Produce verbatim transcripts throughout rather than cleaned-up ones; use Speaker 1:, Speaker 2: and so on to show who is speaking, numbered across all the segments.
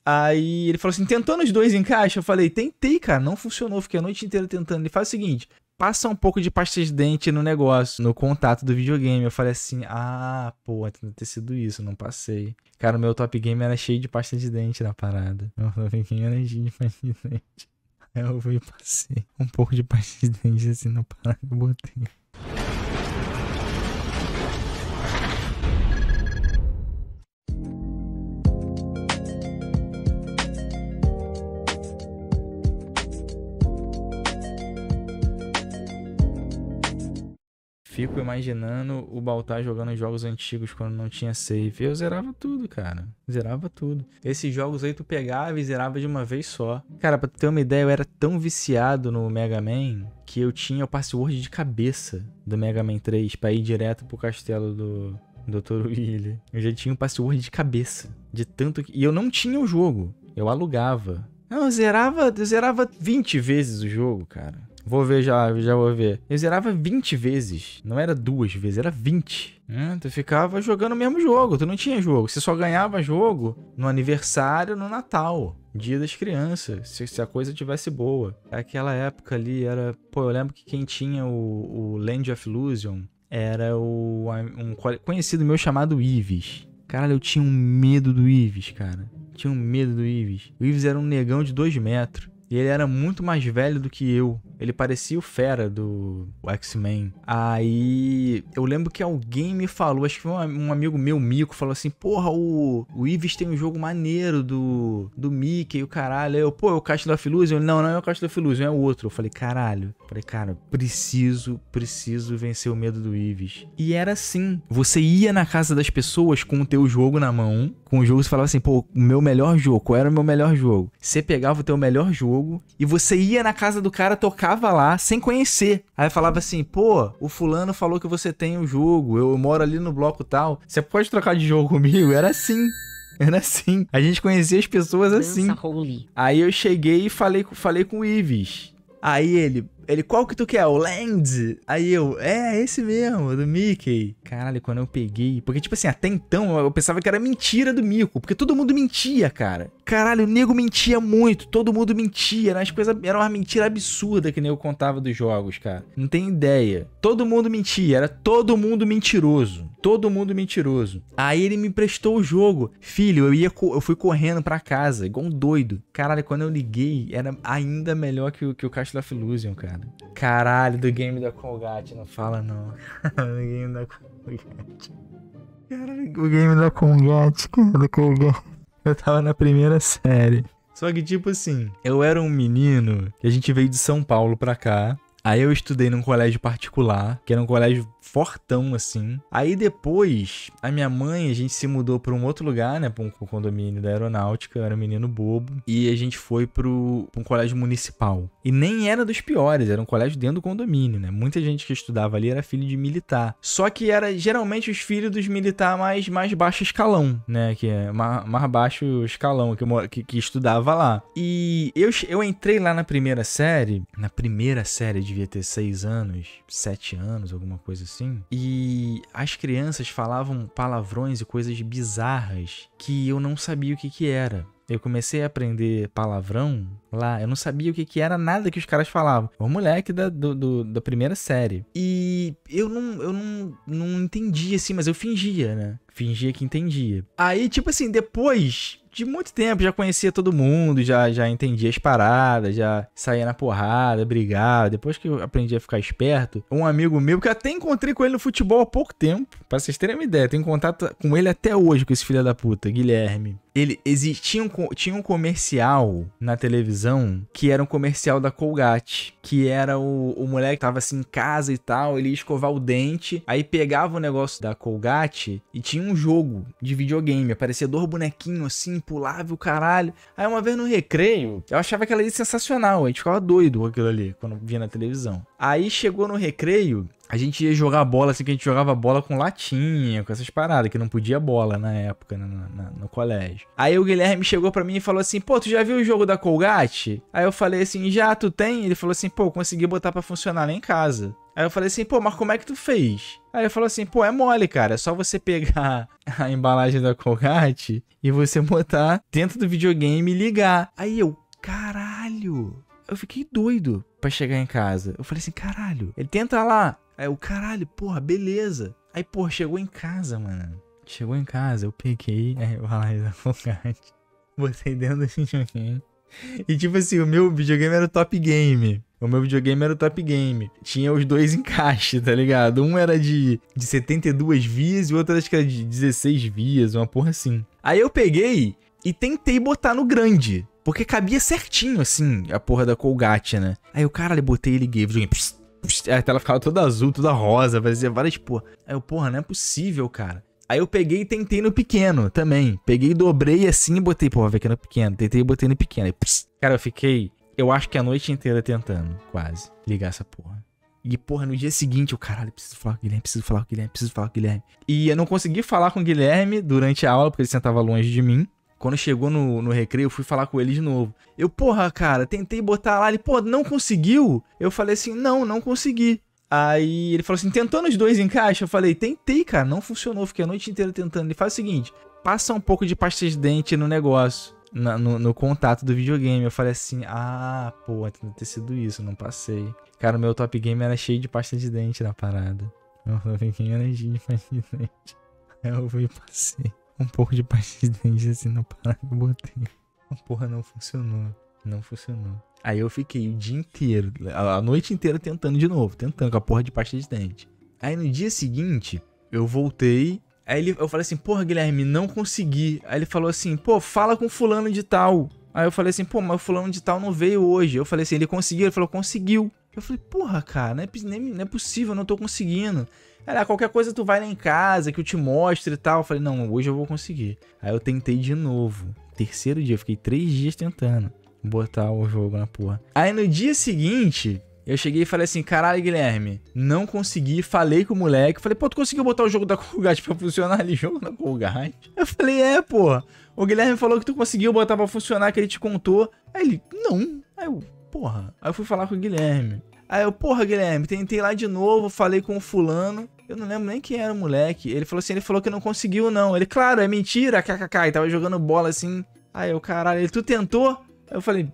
Speaker 1: Aí ele falou assim, tentou nos dois encaixa? Eu falei, tentei, cara, não funcionou, fiquei a noite inteira tentando. Ele faz o seguinte, passa um pouco de pasta de dente no negócio, no contato do videogame. Eu falei assim, ah, pô, tem que ter sido isso, não passei. Cara, o meu Top Game era cheio de pasta de dente na parada. Meu Top Game era cheio de pasta de dente. Aí eu fui e passei um pouco de pasta de dente assim na parada e botei. Fico imaginando o Baltar jogando jogos antigos quando não tinha save. Eu zerava tudo, cara. Zerava tudo. Esses jogos aí tu pegava e zerava de uma vez só. Cara, pra tu ter uma ideia, eu era tão viciado no Mega Man que eu tinha o password de cabeça do Mega Man três pra ir direto pro castelo do doutor Willy. Eu já tinha o password de cabeça. De tanto que... E eu não tinha o jogo. Eu alugava. Não, eu zerava, eu zerava vinte vezes o jogo, cara. Vou ver já, já vou ver. Eu zerava vinte vezes. Não era duas vezes, era vinte. Hum, tu ficava jogando o mesmo jogo, tu não tinha jogo. Você só ganhava jogo no aniversário, no Natal. Dia das crianças, se, se a coisa tivesse boa. Aquela época ali era... Pô, eu lembro que quem tinha o, o Land of Illusion era o, um conhecido meu chamado Ives. Caralho, eu tinha um medo do Ives, cara. Tinha um medo do Ives. O Ives era um negão de dois metros. E ele era muito mais velho do que eu. Ele parecia o Fera do X-Men. Aí eu lembro que alguém me falou, acho que foi um amigo meu, Mico, falou assim, porra, o, o Ives tem um jogo maneiro do, do Mickey e o caralho. Aí eu, pô, é o Castle of Illusion? Não, não é o Castle of Illusion, é o outro. Eu falei, caralho. Eu falei, cara, preciso, preciso vencer o medo do Ives. E era assim, você ia na casa das pessoas com o teu jogo na mão, com o jogo você falava assim, pô, o meu melhor jogo, qual era o meu melhor jogo? Você pegava o teu melhor jogo e você ia na casa do cara, tocava lá, sem conhecer. Aí falava assim, pô, o fulano falou que você tem o jogo, eu moro ali no bloco tal, você pode trocar de jogo comigo? Era assim. Era assim. A gente conhecia as pessoas assim. Aí eu cheguei e falei, falei com o Ives. Aí ele, ele, qual que tu quer? O Land? Aí eu, é, esse mesmo, do Mickey. Caralho, quando eu peguei... Porque, tipo assim, até então eu pensava que era mentira do Mico. Porque todo mundo mentia, cara. Caralho, o nego mentia muito. Todo mundo mentia. Né? As coisas eram uma mentira absurda que o nego contava dos jogos, cara. Não tem ideia. Todo mundo mentia. Era todo mundo mentiroso. Todo mundo mentiroso. Aí ele me emprestou o jogo. Filho, eu, ia, eu fui correndo pra casa, igual um doido. Caralho, quando eu liguei, era ainda melhor que o, que o Castle of Illusion, cara. Caralho, do game da Colgate, não fala não. Do game da Colgate. Caralho, o game da Colgate, cara, da Colgate. Eu tava na primeira série. Só que, tipo assim, eu era um menino que a gente veio de São Paulo pra cá. Aí eu estudei num colégio particular, que era um colégio fortão, assim. Aí depois, a minha mãe, a gente se mudou pra um outro lugar, né? Pra um condomínio da aeronáutica, eu era um menino bobo. E a gente foi pro, pra um colégio municipal. E nem era dos piores, era um colégio dentro do condomínio, né? Muita gente que estudava ali era filho de militar. Só que era geralmente os filhos dos militar mais, mais baixo escalão, né? Que é mais, mais baixo escalão, que, que, que estudava lá. E eu, eu entrei lá na primeira série, na primeira série de devia ter seis anos, sete anos, alguma coisa assim. E as crianças falavam palavrões e coisas bizarras que eu não sabia o que que era. Eu comecei a aprender palavrão lá, eu não sabia o que que era nada que os caras falavam. O moleque da, do, do, da primeira série. E eu não, eu não, não entendia assim, mas eu fingia, né? Fingia que entendia. Aí, tipo assim, depois de muito tempo, já conhecia todo mundo, já, já entendia as paradas, já saía na porrada, brigava. Depois que eu aprendi a ficar esperto, um amigo meu, que eu até encontrei com ele no futebol há pouco tempo, pra vocês terem uma ideia, tenho contato com ele até hoje, com esse filho da puta, Guilherme. Ele existia um, tinha um comercial na televisão que era um comercial da Colgate, que era o, o moleque que tava assim em casa e tal, ele ia escovar o dente, aí pegava o negócio da Colgate e tinha um jogo de videogame, aparecia dois bonequinhos assim, pulava o caralho. Aí uma vez no recreio, eu achava aquela ali sensacional, a gente ficava doido com aquilo ali, quando via na televisão. Aí chegou no recreio, a gente ia jogar bola, assim, que a gente jogava bola com latinha, com essas paradas, que não podia bola na época, no, no, no colégio. Aí o Guilherme chegou pra mim e falou assim, pô, tu já viu o jogo da Colgate? Aí eu falei assim, já, tu tem? Ele falou assim, pô, consegui botar pra funcionar lá em casa. Aí eu falei assim, pô, mas como é que tu fez? Aí ele falou assim, pô, é mole, cara. É só você pegar a embalagem da Colgate e você botar dentro do videogame e ligar. Aí eu, caralho. Eu fiquei doido pra chegar em casa. Eu falei assim, caralho. Ele tenta lá. Aí eu, caralho, porra, beleza. Aí, porra, chegou em casa, mano. Chegou em casa, eu peguei a embalagem da Colgate, botei dentro do videogame. E tipo assim, o meu videogame era o Top Game. O meu videogame era o Top Game. Tinha os dois encaixes, tá ligado? Um era de, de setenta e duas vias e o outro acho que era de dezesseis vias, uma porra assim. Aí eu peguei e tentei botar no grande. Porque cabia certinho, assim, a porra da Colgate, né? Aí eu, caralho, botei e liguei o videogame. Pss, pss, a tela ficava toda azul, toda rosa, fazia várias porra. Aí eu, porra, não é possível, cara. Aí eu peguei e tentei no pequeno também. Peguei, dobrei assim e botei, porra, vai aqui no pequeno. Tentei e botei no pequeno. Aí, pss, cara, eu fiquei, eu acho que a noite inteira tentando, quase, ligar essa porra. E, porra, no dia seguinte, eu, caralho, preciso falar com o Guilherme, preciso falar com o Guilherme, preciso falar com o Guilherme. E eu não consegui falar com o Guilherme durante a aula, porque ele sentava longe de mim. Quando chegou no, no recreio, eu fui falar com ele de novo. Eu, porra, cara, tentei botar lá. Ele, pô, não conseguiu? Eu falei assim, não, não consegui. Aí ele falou assim, tentou nos dois encaixes? Eu falei, tentei, cara, não funcionou. Fiquei a noite inteira tentando. Ele faz o seguinte, passa um pouco de pasta de dente no negócio, na, no, no contato do videogame. Eu falei assim, ah, pô, tem que ter sido isso, não passei. Cara, o meu Top Game era cheio de pasta de dente na parada. Meu Top Game era cheio de pasta de dente. Aí eu fui e passei um pouco de pasta de dente assim na parada e botei. Porra, não funcionou. Não funcionou. Aí eu fiquei o dia inteiro, a noite inteira tentando de novo, tentando com a porra de pasta de dente. Aí no dia seguinte, eu voltei, aí ele, eu falei assim, porra, Guilherme, não consegui. Aí ele falou assim, pô, fala com fulano de tal. Aí eu falei assim, pô, mas o fulano de tal não veio hoje. Eu falei assim, ele conseguiu? Ele falou, conseguiu. Eu falei, porra, cara, não é, nem, não é possível, eu não tô conseguindo. Aí, ah, qualquer coisa tu vai lá em casa, que eu te mostre e tal. Eu falei, não, hoje eu vou conseguir. Aí eu tentei de novo. Terceiro dia, eu fiquei três dias tentando botar o jogo na porra. Aí no dia seguinte, eu cheguei e falei assim, caralho, Guilherme, não consegui, falei com o moleque, falei, pô, tu conseguiu botar o jogo da Colgate pra funcionar ali, jogo da Colgate? Eu falei, é, pô, o Guilherme falou que tu conseguiu botar pra funcionar, que ele te contou. Aí ele, não. Aí eu, porra, aí eu fui falar com o Guilherme. Aí eu, porra, Guilherme, tentei lá de novo, falei com o fulano, eu não lembro nem quem era o moleque. Ele falou assim, ele falou que não conseguiu não. Ele, claro, é mentira, kkk, e tava jogando bola assim. Aí eu, caralho, ele, tu tentou? Eu falei,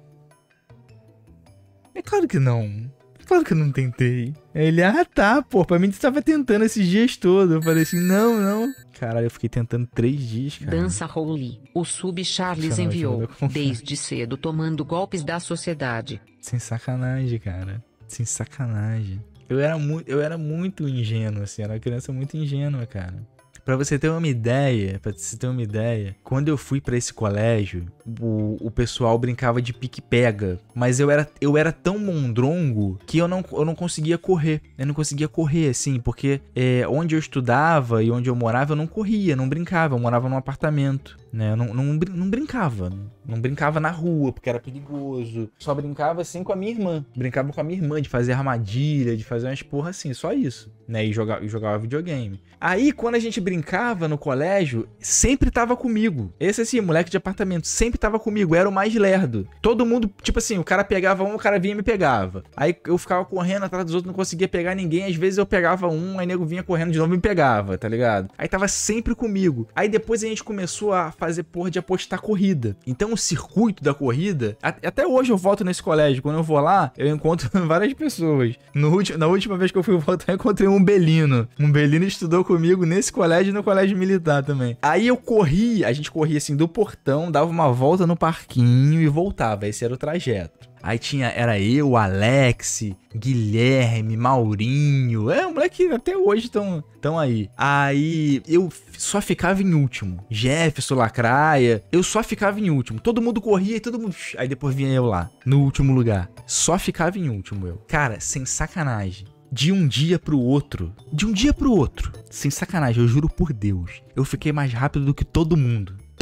Speaker 1: é claro que não. É claro que eu não tentei. Aí ele, ah tá, pô, pra mim tu tava tentando esses dias todos. Eu falei assim, não, não. Caralho, eu fiquei tentando três dias, cara.
Speaker 2: Dança Holy. O Sub Charles enviou, desde cedo tomando golpes da sociedade.
Speaker 1: Sem sacanagem, cara. Sem sacanagem. Eu era muito, eu era muito ingênuo, assim. Era uma criança muito ingênua, cara. Pra você ter uma ideia, pra você ter uma ideia, quando eu fui pra esse colégio, o, o pessoal brincava de pique-pega, mas eu era, eu era tão mondrongo que eu não, eu não conseguia correr. Eu não conseguia correr, assim, porque é, onde eu estudava e onde eu morava, eu não corria, não brincava. Eu morava num apartamento, né? Eu não, não, não brincava. Não brincava na rua, porque era perigoso. Só brincava, assim, com a minha irmã. Brincava com a minha irmã de fazer armadilha, de fazer umas porra assim, só isso, né? E jogava, e jogava videogame. Aí, quando a gente brincava no colégio, sempre tava comigo. Esse, assim, moleque de apartamento, sempre tava comigo. Era o mais lerdo. Todo mundo, tipo assim, o cara pegava um, o cara vinha e me pegava. Aí eu ficava correndo atrás dos outros, não conseguia pegar ninguém. Às vezes eu pegava um, aí o nego vinha correndo de novo e me pegava, tá ligado? Aí tava sempre comigo. Aí depois a gente começou a fazer porra de apostar corrida. Então o circuito da corrida, até hoje eu volto nesse colégio. Quando eu vou lá, eu encontro várias pessoas. No último, na última vez que eu fui voltar, eu encontrei um Belino. Um Belino estudou comigo nesse colégio e no colégio militar também. Aí eu corri, a gente corria assim do portão, dava uma volta no parquinho e voltava. Esse era o trajeto. Aí tinha, era eu, Alex, Guilherme, Maurinho. É, um moleque que até hoje estão tão aí. Aí eu só ficava em último. Jefferson, Lacraia, eu só ficava em último. Todo mundo corria e todo mundo... Aí depois vinha eu lá, no último lugar. Só ficava em último eu. Cara, sem sacanagem. De um dia pro outro. De um dia pro outro. Sem sacanagem, eu juro por Deus. Eu fiquei mais rápido do que todo mundo.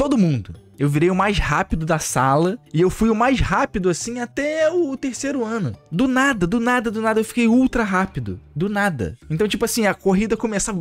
Speaker 1: todo mundo. Eu virei o mais rápido da sala e eu fui o mais rápido, assim, até o terceiro ano. Do nada, do nada, do nada, eu fiquei ultra rápido. Do nada. Então, tipo assim, a corrida começava...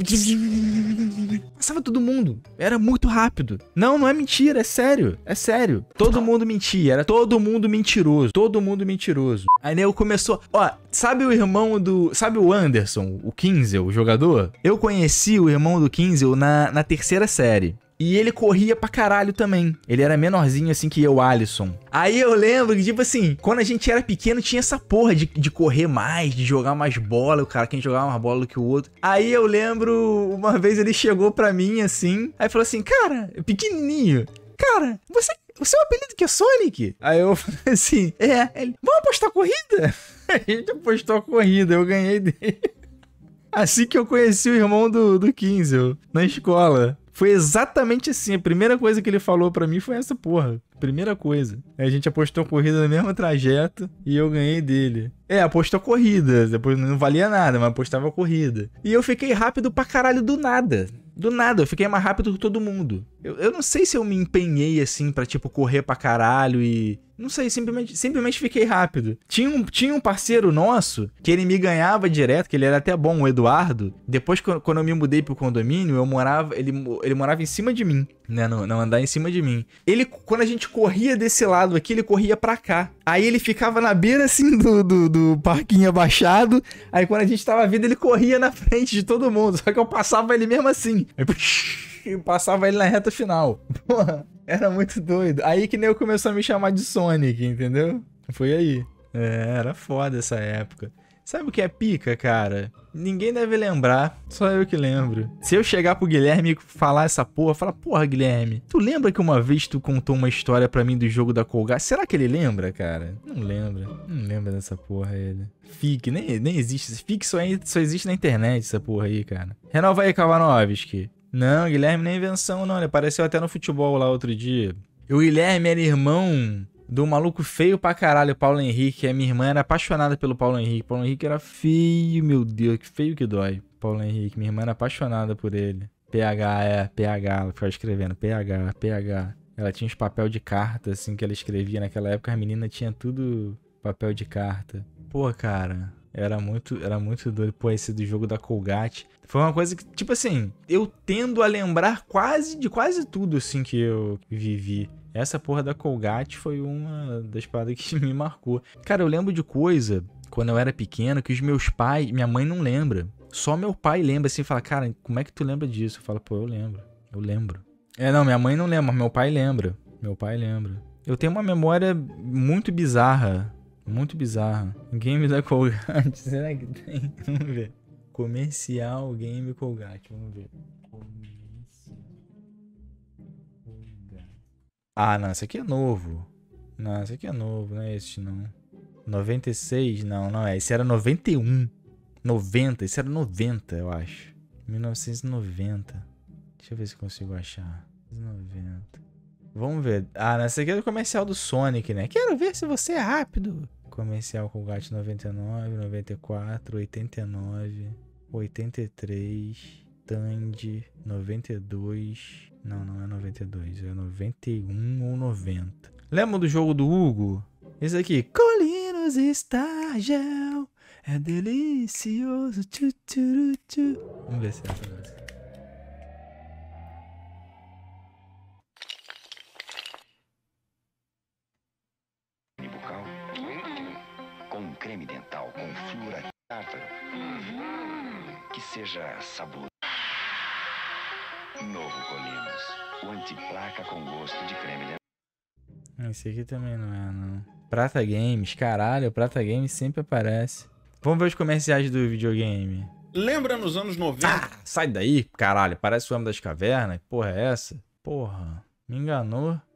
Speaker 1: Passava todo mundo. Era muito rápido. Não, não é mentira, é sério. É sério. Todo mundo mentia, era todo mundo mentiroso. Todo mundo mentiroso. Aí nego começou... Ó, sabe o irmão do... Sabe o Anderson, o Kinzel, o jogador? Eu conheci o irmão do Kinzel na, na terceira série. E ele corria pra caralho também. Ele era menorzinho assim que eu, Alisson. Aí eu lembro que, tipo assim, quando a gente era pequeno, tinha essa porra de, de correr mais, de jogar mais bola. O cara, quem jogava mais bola do que o outro. Aí eu lembro, uma vez ele chegou pra mim, assim. Aí falou assim, cara, pequenininho. Cara, você... O seu apelido que é Sonic? Aí eu falei assim, é. Ele, vamos apostar a corrida? A gente apostou a corrida, eu ganhei dele. Assim que eu conheci o irmão do, do Kinzel, na escola. Foi exatamente assim. A primeira coisa que ele falou pra mim foi essa porra. Primeira coisa. Aí a gente apostou a corrida no mesmo trajeto e eu ganhei dele. É, apostou a corrida. Depois não valia nada, mas apostava a corrida. E eu fiquei rápido pra caralho do nada. Do nada, eu fiquei mais rápido que todo mundo. Eu, eu não sei se eu me empenhei assim pra, tipo, correr pra caralho e... Não sei, simplesmente, simplesmente fiquei rápido. Tinha um, tinha um parceiro nosso que ele me ganhava direto, que ele era até bom, o Eduardo. Depois, quando eu me mudei pro condomínio, eu morava, ele, ele morava em cima de mim, né? Não, não andar em cima de mim. Ele, quando a gente corria desse lado aqui, ele corria pra cá. Aí ele ficava na beira, assim, do, do, do parquinho abaixado. Aí quando a gente tava vindo, ele corria na frente de todo mundo. Só que eu passava ele mesmo assim. Aí, eu passava ele na reta final. Porra, era muito doido. Aí que nem eu começou a me chamar de Sonic, entendeu? Foi aí. É, era foda essa época. Sabe o que é pica, cara? Ninguém deve lembrar, só eu que lembro. Se eu chegar pro Guilherme e falar essa porra, falar, porra, Guilherme, tu lembra que uma vez tu contou uma história pra mim do jogo da Colgate? Será que ele lembra, cara? Não lembra. Não lembra dessa porra, ele. Fique, nem, nem existe. Fique só, só existe na internet, essa porra aí, cara. Renova aí, Kavanovski. Não, Guilherme nem é invenção, não. Ele apareceu até no futebol lá outro dia. O Guilherme era irmão do maluco feio pra caralho, Paulo Henrique. A minha irmã era apaixonada pelo Paulo Henrique. Paulo Henrique era feio, meu Deus, que feio que dói. Paulo Henrique, minha irmã era apaixonada por ele. P H, é, P H, ela ficava escrevendo P H, P H. Ela tinha uns papel de carta, assim, que ela escrevia. Naquela época, a menina tinha tudo papel de carta. Pô, cara... Era muito, era muito doido. Pô, esse do jogo da Colgate. Foi uma coisa que, tipo assim, eu tendo a lembrar quase de quase tudo, assim, que eu vivi. Essa porra da Colgate foi uma das paradas que me marcou. Cara, eu lembro de coisa, quando eu era pequeno, que os meus pais, minha mãe não lembra. Só meu pai lembra, assim, fala, cara, como é que tu lembra disso? Eu falo, pô, eu lembro, eu lembro. É, não, minha mãe não lembra, mas meu pai lembra. Meu pai lembra. Eu tenho uma memória muito bizarra. Muito bizarro. Game da Colgate. Será que tem? Vamos ver. Comercial Game Colgate. Vamos ver. Comercial Colgate. Ah, não. Esse aqui é novo. Não, esse aqui é novo. Não é esse, não. noventa e seis? Não, não é. Esse era noventa e um. noventa. Esse era noventa, eu acho. mil novecentos e noventa. Deixa eu ver se consigo achar. noventa. Vamos ver. Ah, nessa aqui é do comercial do Sonic, né? Quero ver se você é rápido. Comercial Colgate noventa e nove, noventa e quatro, oitenta e nove, oitenta e três, Tandy, noventa e dois. Não, não é noventa e dois, é noventa e um ou noventa. Lembra do jogo do Hugo? Esse aqui. Colinos Stargel, é delicioso. Tchu, tchu, tchu. Vamos ver se é essa música.
Speaker 3: Com creme dental com flúor tártaro. Que seja sabor. Novo Colinos. O antiplaca com gosto de creme dental.
Speaker 1: Esse aqui também não é, não. Prata Games. Caralho, o Prata Games sempre aparece. Vamos ver os comerciais do videogame.
Speaker 4: Lembra nos anos noventa?
Speaker 1: Ah, sai daí, caralho. Parece o Homem das Cavernas. Que porra é essa? Porra, me enganou.